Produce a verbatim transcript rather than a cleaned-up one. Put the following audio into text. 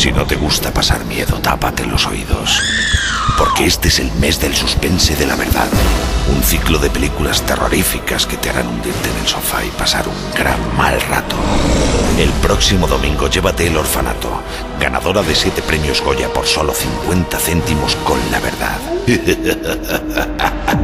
Si no te gusta pasar miedo, tápate los oídos. Porque este es el mes del suspense de la verdad. Un ciclo de películas terroríficas que te harán hundirte en el sofá y pasar un gran mal rato. El próximo domingo llévate El Orfanato, ganadora de siete premios Goya por solo cincuenta céntimos con la verdad.